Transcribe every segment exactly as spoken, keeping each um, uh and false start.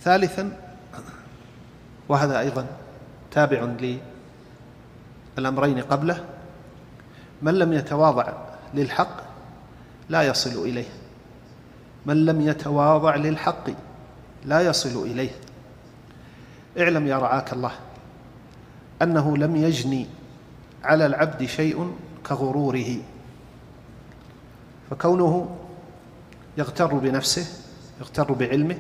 ثالثا، وهذا أيضا تابع للأمرين قبله، من لم يتواضع للحق لا يصل إليه. من لم يتواضع للحق لا يصل إليه. اعلم يا رعاك الله أنه لم يجني على العبد شيء كغروره، فكونه يغتر بنفسه، يغتر بعلمه،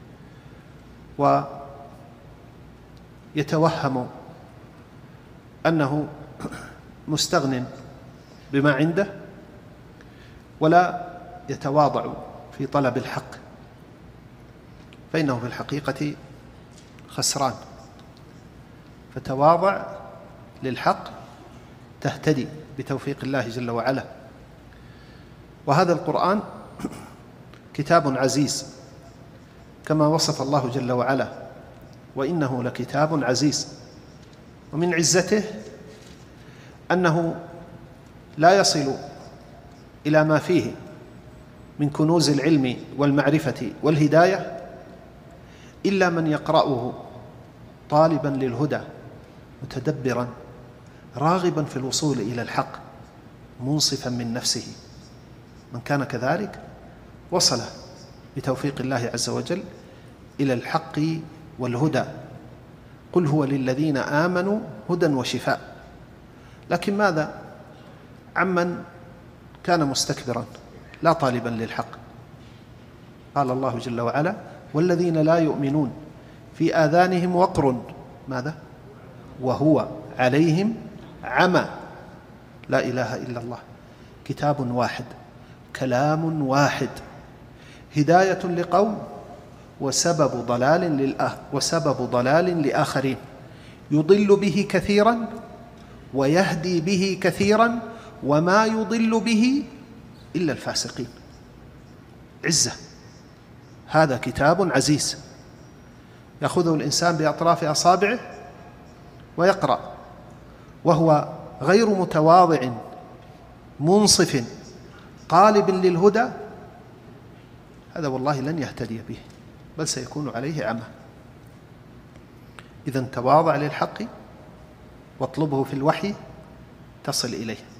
ويتوهم أنه مستغن بما عنده، ولا يتواضع في طلب الحق، فإنه في الحقيقة خسران. فتواضع للحق تهتدي بتوفيق الله جل وعلا. وهذا القرآن كتاب عزيز كما وصف الله جل وعلا، وإنه لكتاب عزيز. ومن عزته أنه لا يصل إلى ما فيه من كنوز العلم والمعرفة والهداية إلا من يقرأه طالبا للهدى، متدبرا، راغبا في الوصول إلى الحق، منصفا من نفسه. من كان كذلك وصل بتوفيق الله عز وجل إلى الحق والهدى. قل هو للذين آمنوا هدى وشفاء. لكن ماذا عمن كان مستكبرا لا طالبا للحق؟ قال الله جل وعلا: والذين لا يؤمنون في آذانهم وقر ماذا وهو عليهم عمى. لا إله إلا الله. كتاب واحد، كلام واحد، هداية لقوم وسبب ضلال للآخر وسبب ضلال لآخرين، يضل به كثيرا ويهدي به كثيرا، وما يضل به إلا الفاسقين. عزة. هذا كتاب عزيز يأخذه الإنسان بأطراف أصابعه ويقرأ وهو غير متواضع منصف قالب للهدى، هذا والله لن يهتدي به، بل سيكون عليه عمى. إذن تواضع للحق واطلبه في الوحي تصل إليه.